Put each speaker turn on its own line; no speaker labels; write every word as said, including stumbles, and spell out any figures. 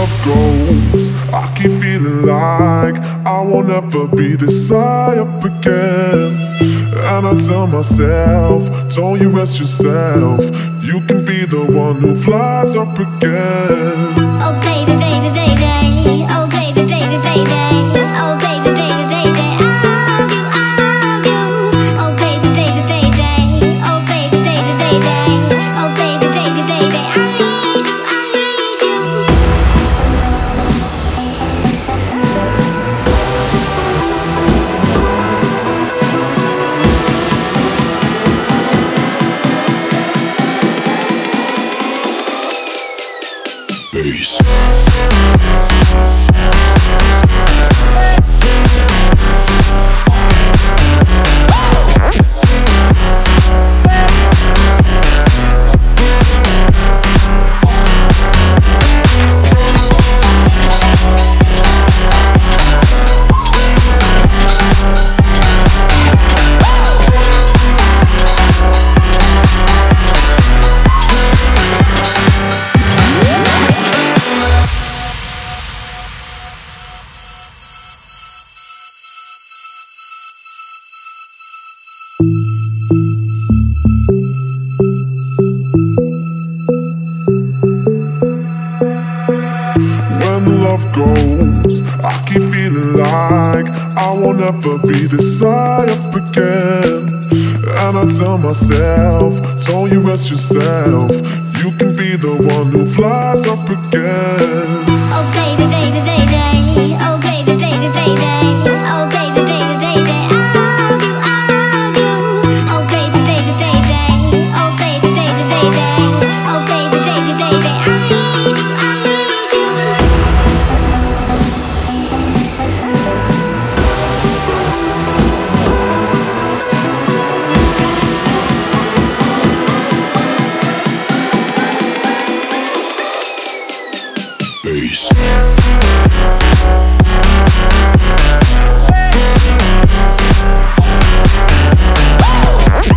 love goes, I keep feeling like I won't ever be this high up again. And I tell myself, don't you rest yourself, you can be the one who flies up again.
Oh baby, baby, baby, oh baby, baby, baby, oh baby, baby, baby, I love you, I love you. Oh baby, baby, baby, oh baby, baby, baby, oh baby, baby, baby, I need you, I need you.
Bass. Love goes, I keep feeling like I won't ever be this high up again. And I tell myself, don't you rest yourself, you can be the one who flies up again.
Oh baby, baby, baby, oh baby, baby, baby, oh baby, baby, baby, I love you, I love you. Oh baby, baby, baby, oh baby, baby, baby, oh baby, baby, baby, I need you, I need you.
Bass.